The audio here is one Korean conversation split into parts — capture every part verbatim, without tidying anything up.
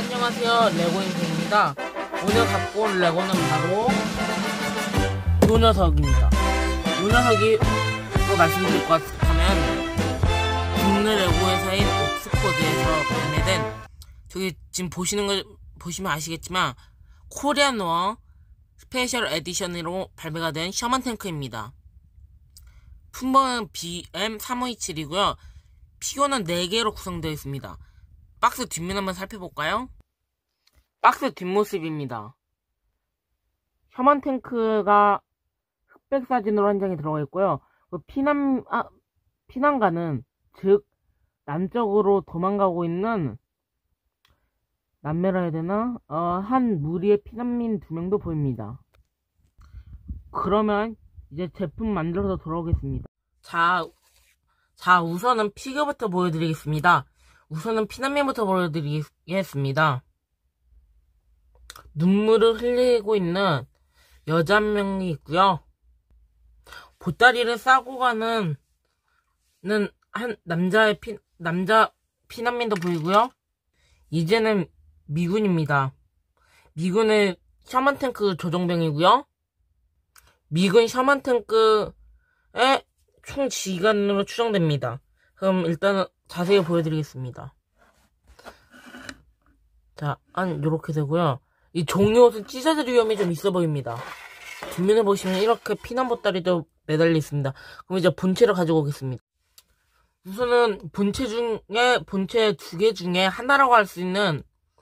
안녕하세요, 레고인생입니다. 오늘 갖고 온 레고는 바로 요 녀석입니다. 요 녀석이 또 말씀드릴 것 하면 국내 레고 회사인 옥스포드에서 발매된, 저기 지금 보시는 걸 보시면 아시겠지만 코리안 노어 스페셜 에디션으로 발매가 된 셔먼 탱크입니다. 품번은 비엠 삼오이칠이고요 피규어는 네 개로 구성되어 있습니다. 박스 뒷면 한번 살펴볼까요? 박스 뒷모습입니다. 셔먼 탱크가 흑백 사진으로 한 장이 들어가 있고요. 그 피난, 아, 피난가는, 즉, 남쪽으로 도망가고 있는, 남매라 해야 되나? 어, 한 무리의 피난민 두 명도 보입니다. 그러면, 이제 제품 만들어서 돌아오겠습니다. 자, 자, 우선은 피규어부터 보여드리겠습니다. 우선은 피난민부터 보여드리겠습니다. 눈물을 흘리고 있는 여자 한 명이 있고요. 보따리를 싸고 가는 한 남자의 피, 남자 피난민도 보이고요. 이제는 미군입니다. 미군의 셔먼 탱크 조종병이고요. 미군 셔먼 탱크의 총 지휘관으로 추정됩니다. 그럼 일단은 자세히 보여드리겠습니다. 자, 한 요렇게 되고요. 이 종이 옷은 찢어질 위험이 좀 있어 보입니다. 뒷면에 보시면 이렇게 피난 보따리도 매달려 있습니다. 그럼 이제 본체를 가지고 오겠습니다. 우선은 본체 중에 본체 두 개 중에 하나라고 할 수 있는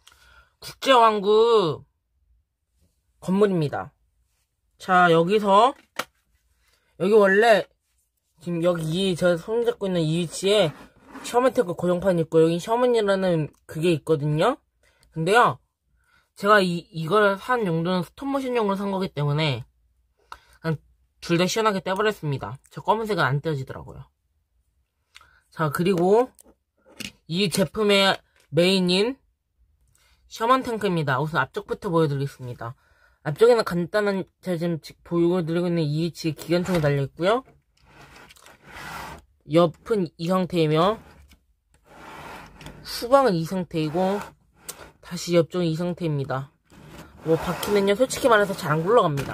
국제왕국 건물입니다. 자, 여기서 여기 원래 지금 여기 이 저 손 잡고 있는 이 위치에 셔먼 탱크 고정판이 있고 여기 셔먼이라는 그게 있거든요. 근데요, 제가 이 이걸 산 용도는 스톱모션용으로 산 거기 때문에 그냥 둘 다 시원하게 떼버렸습니다. 저 검은색은 안 떼어지더라고요. 자, 그리고 이 제품의 메인인 셔먼 탱크입니다. 우선 앞쪽부터 보여드리겠습니다. 앞쪽에는 간단한, 제가 지금 보여드리고 있는 이 위치에 기관총이 달려있고요. 옆은 이 상태이며 후방은 이 상태이고 다시 옆쪽은 이 상태입니다. 뭐 바퀴는요 솔직히 말해서 잘 안 굴러갑니다.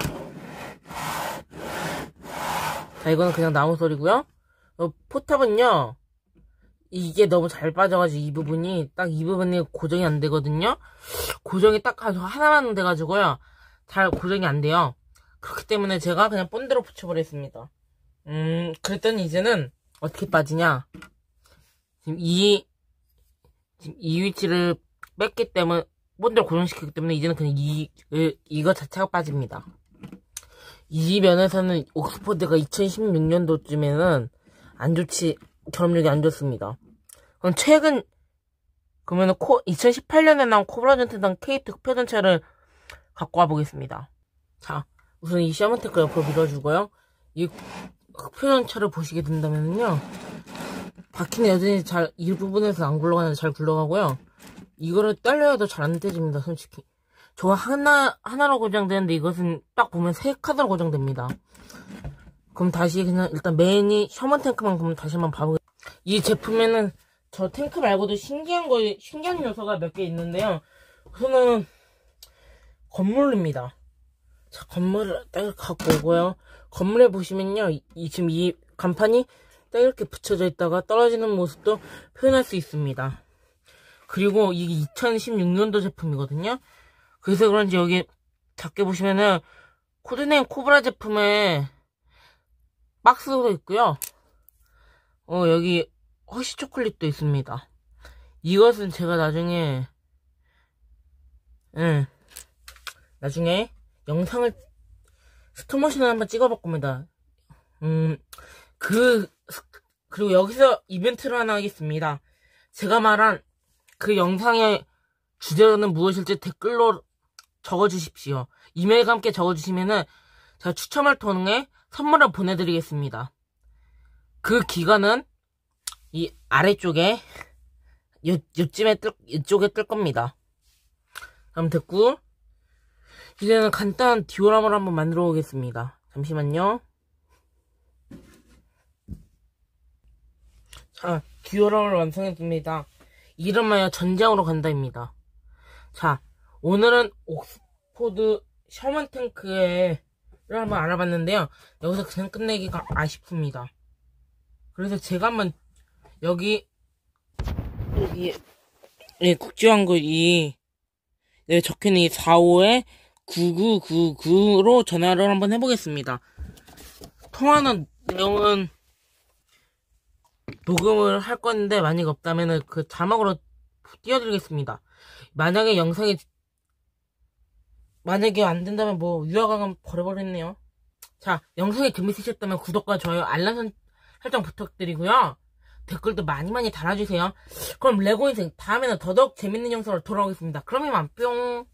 자, 이거는 그냥 나무 소리고요. 어, 포탑은요 이게 너무 잘 빠져가지고 이 부분이 딱 이 부분이 고정이 안 되거든요. 고정이 딱 하나만 돼가지고요 잘 고정이 안 돼요. 그렇기 때문에 제가 그냥 본드로 붙여버렸습니다. 음 그랬더니 이제는 어떻게 빠지냐, 지금 이 지금 이 위치를 뺐기 때문에 본드를 고정시켰기 때문에 이제는 그냥 이 이거 자체가 빠집니다. 이 면에서는 옥스포드가 이천십육 년도쯤에는 안 좋지, 결합력이 안 좋습니다. 그럼 최근 그러면은 코 이천십팔 년에 나온 코브라 전투단 케이트 흑표전차를 갖고 와보겠습니다. 자, 우선 이 셔먼 탱크 옆으로 밀어주고요. 이 흑표전차를 보시게 된다면요, 바퀴는 여전히 잘 이 부분에서 안 굴러가는데 잘 굴러가고요. 이거를 딸려도 잘 안 떼집니다. 솔직히 저 하나 하나로 고정되는데 이것은 딱 보면 세 카드로 고정됩니다. 그럼 다시 그냥 일단 메인이 셔먼 탱크만 그럼 다시 한번 봐보겠습니다. 이 제품에는 저 탱크 말고도 신기한 거 신기한 요소가 몇 개 있는데요. 우선은 건물입니다. 자, 건물을 딱 갖고 오고요. 건물에 보시면요, 이, 이 지금 이 간판이 딱 이렇게 붙여져 있다가 떨어지는 모습도 표현할 수 있습니다. 그리고 이게 이천십육 년도 제품이거든요. 그래서 그런지 여기 작게 보시면은 코드네임 코브라 제품에 박스도 있고요. 어, 여기 허쉬 초콜릿도 있습니다. 이것은 제가 나중에 예, 나중에 영상을 스톱모션을 한번 찍어볼 겁니다. 음, 그 그리고 여기서 이벤트를 하나 하겠습니다. 제가 말한 그 영상의 주제는 무엇일지 댓글로 적어주십시오. 이메일과 함께 적어주시면은 제가 추첨을 통해 선물을 보내드리겠습니다. 그 기간은 이 아래쪽에 요, 요쯤에 뜰, 이쪽에 뜰 겁니다. 그럼 됐고, 이제는 간단한 디오라마를 한번 만들어 보겠습니다. 잠시만요. 자, 디오라마를 완성했습니다. 이름하여 전장으로 간다입니다. 자, 오늘은 옥스포드 셔먼 탱크를 한번 알아봤는데요. 여기서 그냥 끝내기가 아쉽습니다. 그래서 제가 한번 여기 여기 예, 국지왕국 이 네, 적혀있는 이 사오에 구구구구로 전화를 한번 해보겠습니다. 통화는 내용은 녹음을 할 건데 만약에 없다면 그 자막으로 띄워드리겠습니다. 만약에 영상이 만약에 안 된다면 뭐 유화강은 버려버렸네요. 자, 영상이 재밌으셨다면 구독과 좋아요, 알람 설정 부탁드리고요. 댓글도 많이 많이 달아주세요. 그럼 레고 인생 다음에는 더더욱 재밌는 영상으로 돌아오겠습니다. 그럼 이만 뿅.